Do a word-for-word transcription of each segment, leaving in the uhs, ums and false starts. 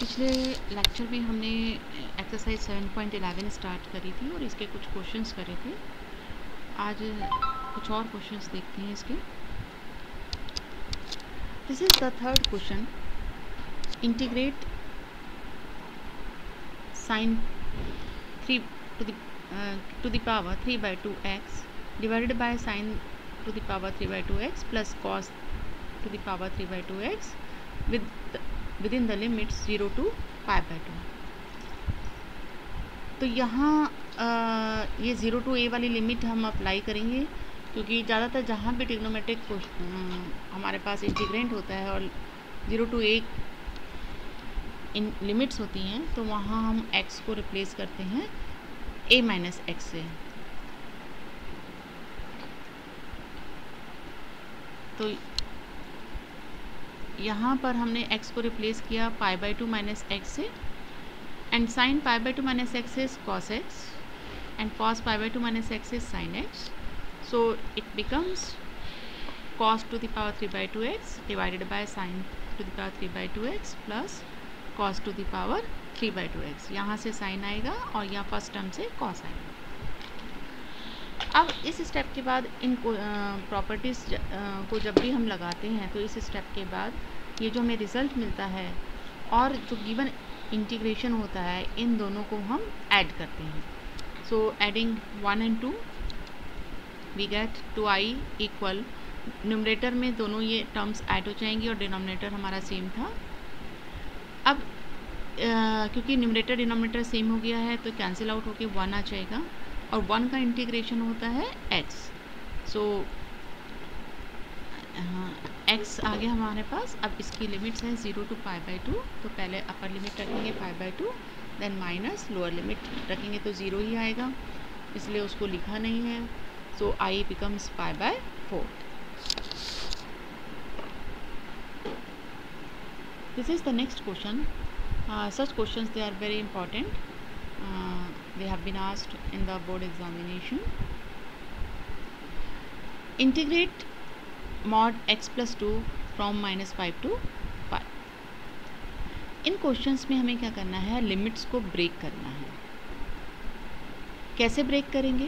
पिछले लेक्चर में हमने exercise seven point eleven start करी थी और इसके कुछ क्वेश्चंस करे थे। आज कुछ और क्वेश्चंस देखते हैं इसके। This is the third question. Integrate sine three to the to the power three by two x divided by sine to the power three by two x plus cos to the power three by two x with with in the limits zero to pi by two. तो यहाँ ये zero to ए वाली limit हम apply करेंगे, क्योंकि ज़्यादातर जहाँ भी ट्रिग्नोमेट्रिक हमारे पास इंटीग्रेंट होता है और zero to a in limits होती हैं, तो वहाँ हम x को रिप्लेस करते हैं a माइनस एक्स से। तो यहाँ पर हमने x को रिप्लेस किया pi by two minus x से, and sine pi by two minus x is cos x and cos pi by two minus x is sine x. So it becomes cos to the power three by two x divided by sine to the power three by two x plus cos to the power three by two x. यहाँ से sign आएगा और यहाँ first term से cos आएगा। अब इस step के बाद इन प्रॉपर्टीज़ को जब भी हम लगाते हैं तो इस स्टेप के बाद ये जो हमें रिज़ल्ट मिलता है और जो गिवन इंटीग्रेशन होता है, इन दोनों को हम ऐड करते हैं। So adding one and two we get two I equal, numerator में दोनों ये टर्म्स ऐड हो जाएंगी और डिनोमिनेटर हमारा सेम था। अब आ, क्योंकि न्यूमरेटर डिनोमिनेटर सेम हो गया है तो कैंसिल आउट होके वन आ जाएगा और वन का इंटीग्रेशन होता है x। सो x आ गया हमारे पास। अब इसकी लिमिट्स है zero to pi by two, तो पहले अपर लिमिट रखेंगे pi by two, then minus lower limit रखेंगे तो ज़ीरो ही आएगा, इसलिए उसको लिखा नहीं है। So i becomes pi by four. This is the next question. Such questions they are very important. Uh, they have been asked in the board examination. Integrate mod x plus two from minus five to five. इन questions में हमें क्या करना है, limits को break करना है। कैसे ब्रेक करेंगे,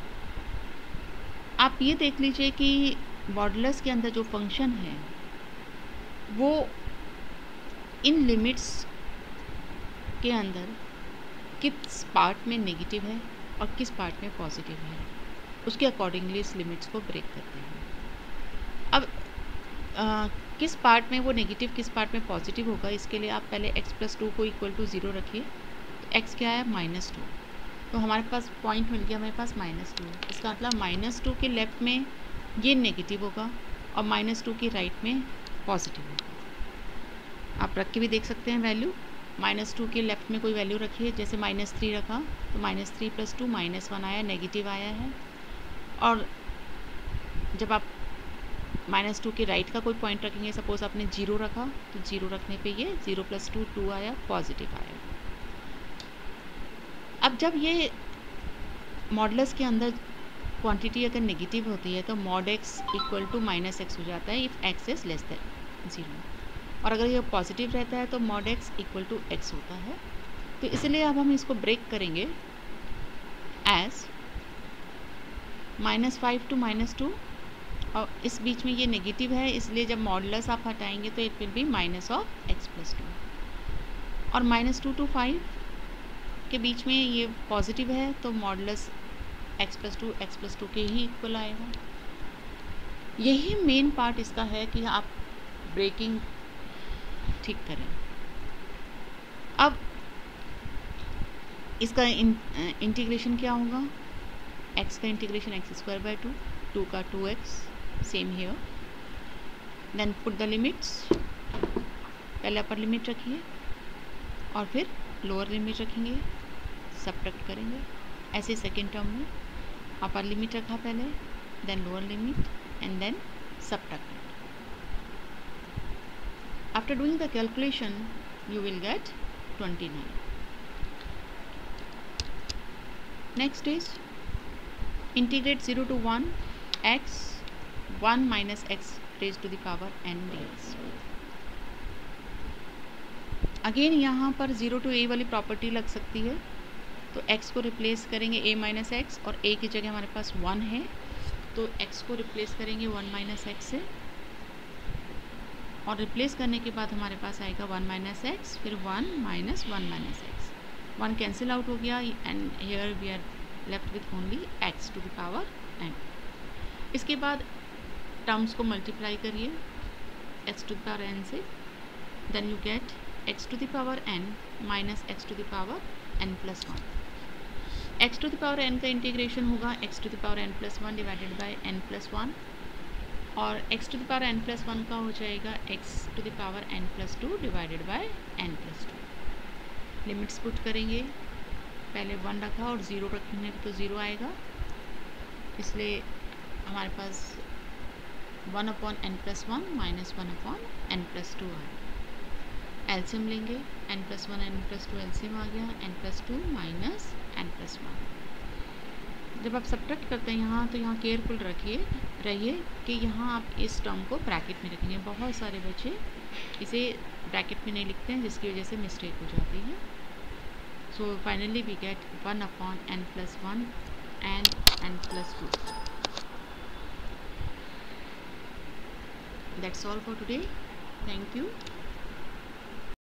आप ये देख लीजिए कि मॉडुलस के अंदर जो फंक्शन है वो इन लिमिट्स के अंदर किस पार्ट में नेगेटिव है और किस पार्ट में पॉजिटिव है, उसके अकॉर्डिंगली इस लिमिट्स को ब्रेक करते हैं। अब आ, किस पार्ट में वो नेगेटिव किस पार्ट में पॉजिटिव होगा, इसके लिए आप पहले x प्लस टू को इक्वल टू ज़ीरो रखिए। तो x क्या है, माइनस टू, तो हमारे पास पॉइंट मिल गया, हमारे पास माइनस टू। इसका मतलब माइनस टू के लेफ्ट में ये नेगेटिव होगा और माइनस टू के राइट में पॉजिटिव होगा। आप रख के भी देख सकते हैं वैल्यू। माइनस टू के लेफ्ट में कोई वैल्यू रखिए, जैसे माइनस थ्री रखा तो minus three plus two minus one आया, नेगेटिव आया है। और जब आप माइनस टू के राइट का कोई पॉइंट रखेंगे, सपोज आपने जीरो रखा तो जीरो रखने पे ये जीरो प्लस टू टू आया, पॉजिटिव आया। अब जब ये मॉडुलस के अंदर क्वांटिटी अगर नेगेटिव होती है तो mod x equal to minus x हो जाता है if x is less than zero, और अगर ये पॉजिटिव रहता है तो mod x equal to x होता है। तो इसलिए अब हम इसको ब्रेक करेंगे as minus five to minus two, और इस बीच में ये नेगेटिव है, इसलिए जब मॉडुलस आप हटाएंगे तो it will be minus of x plus two. और माइनस टू टू फाइव के बीच में ये पॉजिटिव है, तो modulus x plus two x plus two के ही इक्वल आएगा। यही मेन पार्ट इसका है कि आप ब्रेकिंग ठीक करें। अब इसका इंटीग्रेशन क्या होगा, x का integration x square by two, two का two x, same here. Then put the limits, पहले अपर लिमिट रखिए और फिर लोअर लिमिट रखेंगे, सबट्रैक्ट करेंगे। ऐसे सेकेंड टर्म में अपर लिमिट रखा पहले, then lower limit and then subtract. After doing the calculation, you will get twenty-nine. Next is integrate zero to one x one minus x raised to the power n dx. Again यहाँ पर zero to ए वाली property लग सकती है, तो x को replace करेंगे a minus x, और a की जगह हमारे पास वन है तो x को रिप्लेस करेंगे वन माइनस एक्स से, और रिप्लेस करने के बाद हमारे पास आएगा वन माइनस एक्स, फिर one minus one minus x, one cancel out हो गया and here we are left with only x to the power n। इसके बाद टर्म्स को मल्टीप्लाई करिए x to the power n से, then you get x to the power n minus x to the power n plus one. x to the power n का integration होगा x to the power n plus one divided by n plus one, और x to the power n plus one का हो जाएगा x to the power n plus two divided by n plus two. Limits put करेंगे, पहले one रखा और zero रखने तो ज़ीरो आएगा, इसलिए हमारे पास one upon n plus one minus one upon n plus two आया। एलसीएम लेंगे, n plus one n plus two LCM आ गया, n plus two minus n plus one. जब आप सब्ट्रैक्ट करते हैं यहाँ, तो यहाँ केयरफुल रखिए रहिए कि यहाँ आप इस टर्म को ब्रैकेट में रखेंगे। बहुत सारे बच्चे इसे ब्रैकेट में नहीं लिखते हैं, जिसकी वजह से मिस्टेक हो जाती है। So finally we get one upon n plus one and n plus two. That's all for today. Thank you.